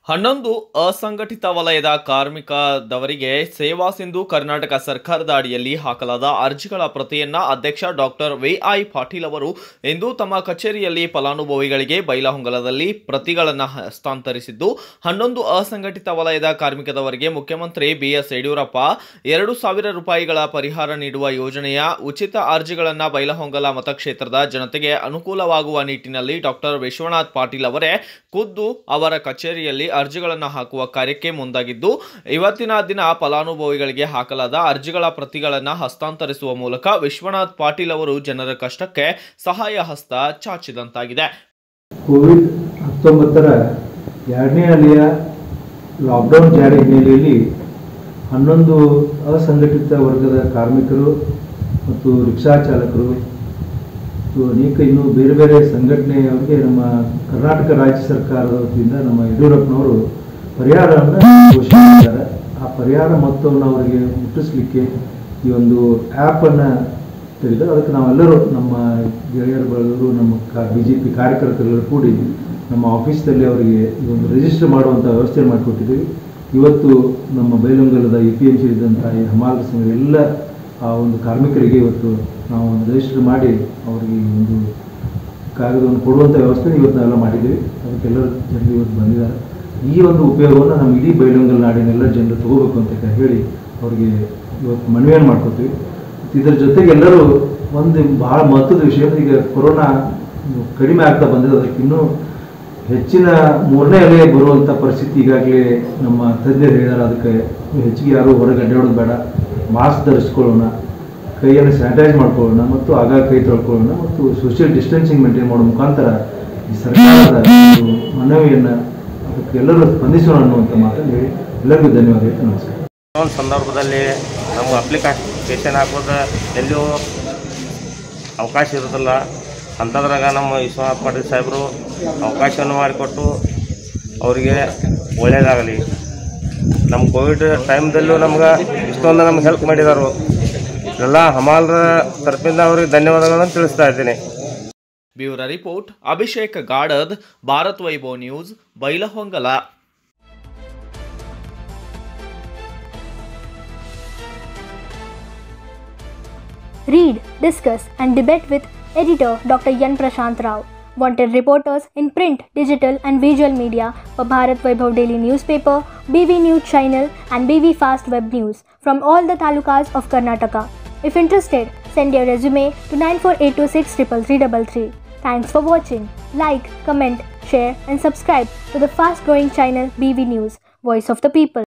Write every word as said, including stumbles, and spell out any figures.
ಹನ್ನೊಂದು ಅಸಂಘಟಿತ ವಲಯದ ಕಾರ್ಮಿಕದವರಿಗೆ ಸೇವಾ ಸಿಂಧು ಕರ್ನಾಟಕ ಸರ್ಕಾರದ ಅಡಿಯಲ್ಲಿ ಹಾಕಲಾದ ಅರ್ಜಿಗಳ ಪ್ರತಿಯನ್ನ ಅಧ್ಯಕ್ಷ ಡಾಕ್ಟರ್ ವಿಐ ಪಾಟೀಲ್ ಅವರು ಇಂದು ತಮ್ಮ ಕಚೇರಿಯಲ್ಲಿ ಫಲಾನುಭವಿಗಳಿಗೆ ಬೈಲಹೊಂಗಲದಲ್ಲಿ ಪ್ರತಿಗಳನ್ನು ಹಸ್ತಾಂತರಿಸಿದ್ದು, ಹನ್ನೊಂದು ಅಸಂಘಟಿತ ವಲಯದ ಕಾರ್ಮಿಕದವರಿಗೆ ಮುಖ್ಯಮಂತ್ರಿ ಬಿಎಸ್ ಯಡಿಯೂರಪ್ಪ ಎರಡು ಸಾವಿರ ರೂಪಾಯಿಗಳ ಪರಿಹಾರ ನೀಡುವ ಯೋಜನೆಯ ಉಚಿತ ಅರ್ಜಿಗಳನ್ನು ಬೈಲಹೊಂಗಲ ಮತಕ್ಷೇತ್ರದ ಜನತೆಗೆ ಅನುಕೂಲವಾಗುವ ನಿಟ್ಟಿನಲ್ಲಿ ಡಾಕ್ಟರ್ ವಿಶ್ವನಾಥ್ ಪಾಟೀಲ್ ಅವರೇ ಖುದ್ದು ಅವರ ಕಚೇರಿಯಲ್ಲಿ ಅರ್ಜಿಗಳನ್ನು ಹಾಕುವ ಕಾರ್ಯಕ್ಕೆ ಮುಂದಾಗಿದ್ದು, ಇವತ್ತಿನ ದಿನ ಫಲಾನುಭವಿಗಳಿಗೆ ಹಾಕಲಾದ ಅರ್ಜಿಗಳ ಪ್ರತಿಗಳನ್ನು ಹಸ್ತಾಂತರಿಸುವ ಮೂಲಕ ವಿಶ್ವನಾಥ್ ಪಾಟೀಲ್ ಅವರು ಜನರ ಕಷ್ಟಕ್ಕೆ ಸಹಾಯ ಹಸ್ತ ಚಾಚಿದಂತಾಗಿದೆ. ಕೋವಿಡ್ ಹತ್ತೊಂಬತ್ತರ ಎರಡನೇ ಅಲೆಯ ಲಾಕ್ಡೌನ್ ಜಾರಿ ಹಿನ್ನೆಲೆಯಲ್ಲಿ ಹನ್ನೊಂದು ಅಸಂಘಟಿತ ವರ್ಗದ ಕಾರ್ಮಿಕರು ಮತ್ತು ರಿಕ್ಷಾ ಚಾಲಕರು ಅನೇಕ ಇನ್ನೂ ಬೇರೆ ಬೇರೆ ಸಂಘಟನೆಯವರಿಗೆ ನಮ್ಮ ಕರ್ನಾಟಕ ರಾಜ್ಯ ಸರ್ಕಾರದ ವತಿಯಿಂದ ನಮ್ಮ ಯಡಿಯೂರಪ್ಪನವರು ಪರಿಹಾರವನ್ನು ಘೋಷಣೆ ಮಾಡಿದ್ದಾರೆ. ಆ ಪರಿಹಾರ ಮೊತ್ತವನ್ನು ಅವರಿಗೆ ಮುಟ್ಟಿಸಲಿಕ್ಕೆ ಈ ಒಂದು ಆ್ಯಪನ್ನು ತೆಗೆದು ಅದಕ್ಕೆ ನಾವೆಲ್ಲರೂ ನಮ್ಮ ಗೆಳೆಯರ ಬಳಗರು ನಮ್ಮ ಕಾ ಬಿ ಜೆ ಪಿ ಕಾರ್ಯಕರ್ತರೆಲ್ಲರೂ ಕೂಡಿ ನಮ್ಮ ಆಫೀಸ್ದಲ್ಲಿ ಅವರಿಗೆ ಈ ಒಂದು ರಿಜಿಸ್ಟರ್ ಮಾಡುವಂಥ ವ್ಯವಸ್ಥೆ ಮಾಡಿಕೊಟ್ಟಿದ್ದೀವಿ. ಇವತ್ತು ನಮ್ಮ ಬೈಲಹೊಂಗಲದ ಎ ಪಿ ಎಂ ಸಿ ಇದ್ದಂಥ ಈ ಹಮಾಲ ಸಂಘ ಎಲ್ಲ ಆ ಒಂದು ಕಾರ್ಮಿಕರಿಗೆ ಇವತ್ತು ನಾವು ಒಂದು ರಿಜಿಸ್ಟರ್ ಮಾಡಿ ಅವರಿಗೆ ಒಂದು ಕಾಗದವನ್ನು ಕೊಡುವಂಥ ವ್ಯವಸ್ಥೆ ಇವತ್ತು ನಾವೆಲ್ಲ ಮಾಡಿದ್ದೀವಿ. ಅದಕ್ಕೆಲ್ಲರೂ ಜನರು ಇವತ್ತು ಬಂದಿದ್ದಾರೆ. ಈ ಒಂದು ಉಪಯೋಗವನ್ನು ನಮ್ಮ ಇಡೀ ಬೈಲಹೊಂಗಲ ನಾಡಿನೆಲ್ಲ ಜನರು ತಗೋಬೇಕು ಅಂತ ಹೇಳಿ ಅವರಿಗೆ ಇವತ್ತು ಮನವಿಯನ್ನು ಮಾಡ್ಕೊತೀವಿ. ಇದರ ಜೊತೆಗೆ ಎಲ್ಲರೂ ಒಂದು ಭಾಳ ಮಹತ್ವದ ವಿಷಯ, ಈಗ ಕೊರೋನಾ ಕಡಿಮೆ ಆಗ್ತಾ ಬಂದಿದೆ, ಅದಕ್ಕೆ ಇನ್ನೂ ಹೆಚ್ಚಿನ ಮೂರನೇ ಅಲೆ ಬರುವಂಥ ಪರಿಸ್ಥಿತಿ ಈಗಾಗಲೇ ನಮ್ಮ ತಜ್ಞರು ಹೇಳಿದ್ದಾರೆ. ಅದಕ್ಕೆ ಹೆಚ್ಚಿಗೆ ಯಾರು ಹೊರಗೆ ಅಡ್ಡಾಡೋದು ಬೇಡ, ಮಾಸ್ಕ್ ಧರಿಸ್ಕೊಳ್ಳೋಣ, ಕೈಯನ್ನು ಸ್ಯಾನಿಟೈಸ್ ಮಾಡ್ಕೊಳ್ಳೋಣ ಮತ್ತು ಆಗಾಗ ಕೈ ತೊಳ್ಕೊಳ್ಳೋಣ ಮತ್ತು ಸೋಷಿಯಲ್ ಡಿಸ್ಟೆನ್ಸಿಂಗ್ ಮೇಂಟೈನ್ ಮಾಡೋ ಮುಖಾಂತರ ಈ ಸರ್ಕಾರದ ಮನವಿಯನ್ನು ಅದಕ್ಕೆ ಎಲ್ಲರೂ ಸ್ಪಂದಿಸೋಣ ಅನ್ನುವಂಥ ಮಾತನ್ನು ಹೇಳಿ ಎಲ್ಲರಿಗೂ ಧನ್ಯವಾದಗಳು. ನಮಸ್ಕಾರ. ಒಂದು ಸಂದರ್ಭದಲ್ಲಿ ನಮ್ಮ ಅಪ್ಲಿಕೇಶನ್ ಹಾಕೋದು ಎಲ್ಲಿಯೂ ಅವಕಾಶ ಇರೋದಿಲ್ಲ. ಅಂಥದ್ರಾಗ ನಮ್ಮ ವಿಶ್ವನಾಥ್ ಪಾಟೀಲ್ ಸಾಹೇಬರು ಅವಕಾಶವನ್ನು ಮಾಡಿಕೊಟ್ಟು ಅವರಿಗೆ ಒಳ್ಳೆಯದಾಗಲಿ. ನಮ್ಮ ಕೋವಿಡ್ ಟೈಮ್ದಲ್ಲೂ ನಮ್ಗೆ ಇಷ್ಟೊಂದು ನಮ್ಗೆ ಹೆಲ್ಪ್ ಮಾಡಿದರು. ಎಲ್ಲ ಹಮಾಲರ ತರಫಿಂದ ಅವರಿಗೆ ಧನ್ಯವಾದಗಳನ್ನು ತಿಳಿಸ್ತಾ ಇದ್ದೀನಿ. Bureau report Abhishek Gadad, Bharat Vaibhav news, Bailhongal. Read, discuss and debate with editor Doctor Yan Prashant Rao. Wanted reporters in print, digital and visual media for Bharat Vaibhav Daily Newspaper, B V News Channel and B V Fast Web News from all the talukas of Karnataka. If interested, send your resume to nine four eight two six three three three three. Thanks for watching. Like, comment, share and subscribe to the fast growing channel B V News, Voice of the People.